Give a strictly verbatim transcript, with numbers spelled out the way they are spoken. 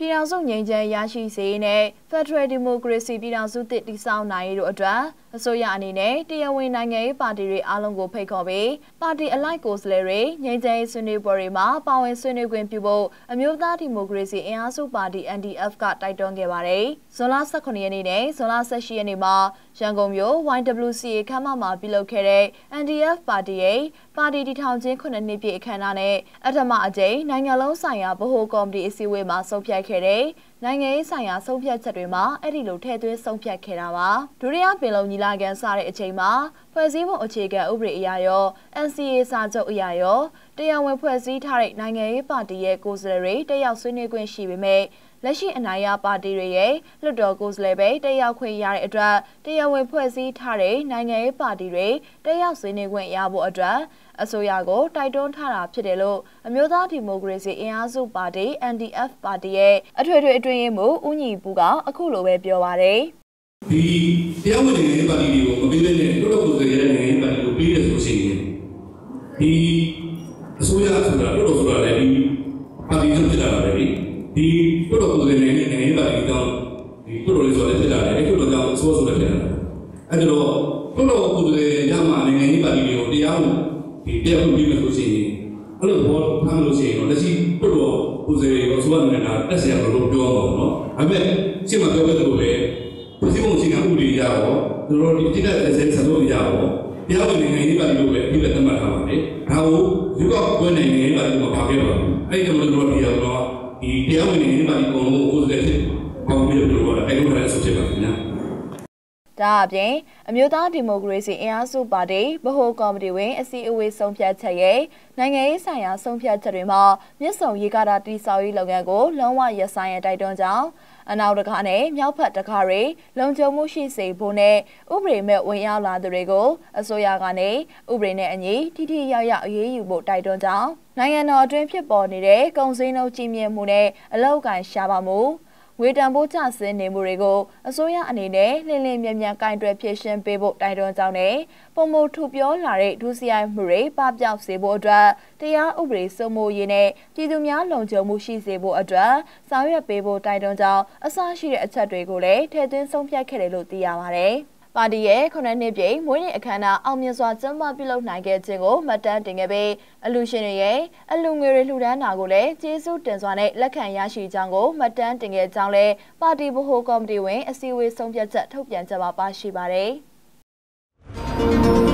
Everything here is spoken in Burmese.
ပြည်ထောင်စုငြိမ်းချမ်းရရှိစေနဲ့ Federal Democracy ပြည်ထောင်စုတည်တည်ဆောက်နိုင်တို့အတွက်အစိုးရအနေနဲ့တရားဝင်နိုင်ငံရေးပါတီတွေအားလုံးကိုဖိတ်ခေါ်ပြီးပါတီအလိုက်ကိုယ်စားလှယ်တွေငြိမ်းချမ်းရေးဆွေးနွေးပွဲတွေမှာပါဝင်ဆွေးနွေးခွင့်ပြုဖို့အမျိုးသားဒီမိုကရေစီအင်အားစုပါတီ N D F ကတိုက်တွန်းခဲ့ပါတယ်။ဇွန်လ၁၇ရက်နေ့နဲ့ဇွန်လ၁၈ရက်နေ့မှာရန်ကုန်မြို့ Y W C A ခမ်းမမှာပြုလုပ်ခဲ့တဲ့ N D F ပါတီရဲ့ပါတီတည်ထောင်ခြင်းခုနှစ်နှစ်ပြည့်အခမ်းအနားနဲ့အထမအကြိမ်နိုင်ငံလုံးဆိုင်ရာဗဟိုကော်မတီအစည်းအဝေးမှာဆုံးဖြတ်ခဲ့တဲ့နိုင်ငံရေးဆိုင်ရာဆုံးဖြတ်ချက်တွေမှာအဲ့ဒီလိုထည့်သွင်းဆုံးဖြတ်ခဲ့တာပါဒုတိယပင်လုံညီလာခံစတဲ့အချိန်မှာဖွဲ့စည်းပုံအခြေခံဥပဒေအရရော N C A စာချုပ်အရရောတရားဝင်ဖွဲ့စည်းထားတဲ့နိုင်ငံရေးပါတီရဲ့ကိုယ်စားလှယ်တွေတက်ရောက်ဆွေးနွေးခွင့်ရှိပေမဲ့လက်ရှိအနိုင်ရပါတီတွေရဲ့လွှတ်တော်ကိုယ်စားလှယ်ပဲတက်ရောက်ခွင့်ရတဲ့အတွက်တရားဝင်ဖွဲ့စည်းထားတဲ့နိုင်ငံရေးပါတီတွေတက်ရောက်ဆွေးနွေးခွင့်ရဖို့အတွက်အစိုးရကိုတိုက်တွန်းထားတာဖြစ်တယ်လို့အမျိုးသားဒီမိုကရေစီအင်အားစုပါတီ N D F ပါတီရဲ့အထွေထွေအတွင်းရေးမှူးဦးညီပူကအခုလိုပဲပြောပါတယ်ဒီတရားဝင်နိုင်ငံရေးပါတီတွေကိုမပေးတဲ့နဲ့လွှတ်တော်ကိုယ်စားလှယ်နိုင်ငံရေးပါတီကိုပေးရဆိုရှင်ဒီအစိုးရဆိုတာလွှတ်တော်ဆိုတာလည်းဒီပါတီချုပ်ဖြစ်တာပဲလေဒီလွှတ်တော်ကိုယ်စားလှယ်နိုင်ငံရေးပါတီကြောင့်ဒီလွှတ်တော်လေးဆိုလည်းဖြစ်တာလေအဲ့လွှတ်တော်ကြောင့်အစိုးရဆိုလည်းဖြစ်တာအဲ့ဒါတော့လွှတ်တော်ကိုယ်စားလှယ်ရမှနိုင်ငံရေးပါတီတွေကိုတရားဝင်ဒီတရားဝင်ပြီးလို့ရှိရင်အဲ့လိုဘောဖမ်းလို့ရှိရင်တော့လက်ရှိလွှတ်တော်ကိုယ်စားလှယ်ကိုအစိုးရနိုင်ငံတက်ဆရာလို့ပြောအောင်ပေါ့နော်အဲ့မဲ့ရှင်းမပြောခဲ့သလိုပဲပြည်သူ့အခြေခံဥပဒေရတော့တို့တို့ဒီတိကျတဲ့ဆက်ဆက်လို့ရတော့တရားဝင်နိုင်ငံရေးပါတီလို့ပဲဒီပဲသတ်မှတ်ထားပါမယ်ဒါကိုယူကောက်ပွဲနိုင်ငံရေးပါတီမှာပါခဲ့ပါဘူးအဲ့ဒီလိုတို့ပြောတော့ဒီတရားဝင်နိုင်ငံရေးပါတီအကုန်လုံးကိုယ်စားလှယ်ပေါင်းပြီးတော့ပြောတာအဲ့လိုလည်းဆိုဖြစ်ပါခင်ဗျာဒါအပြင်အမျိုးသားဒီမိုကရေစီအင်အားစုပါတီဗဟိုကော်မတီဝင်အစည်းအဝေးဆုံးဖြတ်ချက်ရဲ့နိုင်ငံရေးဆိုင်ရာဆုံးဖြတ်ချက်တွေမှာမြစ်ဆုံရေကာတာတိဆောက်ရေးလုပ်ငန်းကိုလုံးဝရပ်ဆိုင်းရတိုက်တွန်းကြောင်းအနောက်တကားနဲ့မြောက်ဖက်တကားတွေလုံခြုံမှုရှိစေဖို့နဲ့ဥပဒေမဲ့ဝင်ရောက်လာသူတွေကိုအစိုးရကနေဥပဒေနဲ့အညီထိထိရောက်ရောက်အရေးယူဖို့တိုက်တွန်းကြောင်းနိုင်ငံတော်အတွင်းဖြစ်ပေါ်နေတဲ့ကုန်စည်နှုန်းကြီးမြင့်မှုနဲ့အလောက်ကန်ရှားပါမှုငွေတန်ဖိုးကျဆင်းနေမှုတွေကိုအစိုးရအနေနဲ့လင်းလင်းမြန်မြန်ကင်တွယ်ဖြည့်ရှင်းပေးဖို့တိုက်တွန်းကြောင်းနဲ့ပုံမထူပြောလာတဲ့ဒုစရိုက်မှုတွေပပျောက်စေဖို့အတွက်တရားဥပဒေစိုးမိုးရေးနဲ့ပြည်သူများလုံခြုံမှုရှိစေဖို့အတွက်ဆောင်ရွက်ပေးဖို့တိုက်တွန်းကြောင်းအစရှိတဲ့အချက်တွေကိုလည်းထည့်သွင်းဆုံးဖြတ်ခဲ့တယ်လို့သိရပါတယ်။ပါတီရဲ့ခုနှစ်နှစ်ပြည့်မွေးနေ့အခမ်းအနားအောင်မြင်စွာကျင်းပပြုလုပ်နိုင်ခဲ့ခြင်းကိုမှတ်တမ်းတင်ခဲ့ပြီးအလူရှင်တွေရဲ့အလူငွေတွေလှူဒန်းတာကိုလည်းကျေးဇူးတင်စွာနဲ့လက်ခံရရှိကြောင်းကိုမှတ်တမ်းတင်ခဲ့ကြောင်းလည်းပါတီဗဟိုကော်မတီဝင်အစည်းအဝေးဆုံးဖြတ်ချက်ထုတ်ပြန်ချက်မှာပါရှိပါတယ်။